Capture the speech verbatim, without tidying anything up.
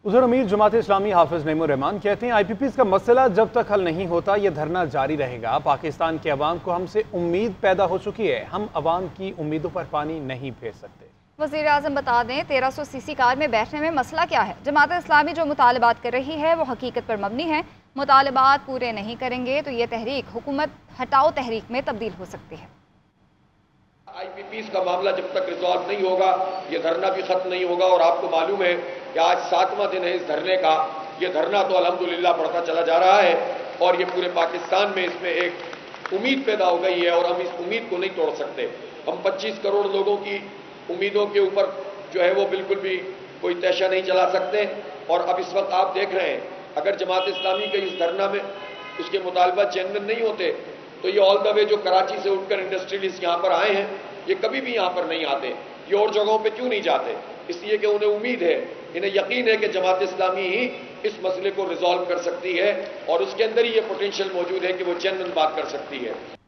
उधर अमीर जमात इस्लामी हाफिज नईमुर रहमान कहते हैं आई पी पीज़ का मसला जब तक हल नहीं होता ये धरना जारी रहेगा। पाकिस्तान के अवाम को हमसे उम्मीद पैदा हो चुकी है, हम अवाम की उम्मीदों पर पानी नहीं फेर सकते। वज़ीर आज़म बता दें तेरह सौ सी सी कार में बैठने में मसला क्या है। जमात इस्लामी जो मुतालबात कर रही है वो हकीकत पर मबनी है। मुतालबात पूरे नहीं करेंगे तो ये तहरीक हुकूमत हटाओ तहरीक में तब्दील हो सकती है। आई पी पीज़ का मामला जब तक रिजॉल्व नहीं होगा ये धरना भी खत्म नहीं होगा। और आपको मालूम है कि आज सातवां दिन है इस धरने का। ये धरना तो अल्हम्दुलिल्लाह बढ़ता चला जा रहा है और ये पूरे पाकिस्तान में इसमें एक उम्मीद पैदा हो गई है और हम इस उम्मीद को नहीं तोड़ सकते। हम पच्चीस करोड़ लोगों की उम्मीदों के ऊपर जो है वो बिल्कुल भी कोई तैशा नहीं चला सकते। और अब इस वक्त आप देख रहे हैं अगर जमात इस्लामी के इस धरना में उसके मुतालबा जेन्युइन नहीं होते तो ये ऑल द वे जो कराची से उठकर इंडस्ट्रियलिस्ट यहाँ पर आए हैं ये कभी भी यहाँ पर नहीं आते। ये और जगहों पे क्यों नहीं जाते? इसलिए कि उन्हें उम्मीद है, इन्हें यकीन है कि जमात इस्लामी ही इस मसले को रिजॉल्व कर सकती है और उसके अंदर ही ये पोटेंशियल मौजूद है कि वो जेन्युइन बात कर सकती है।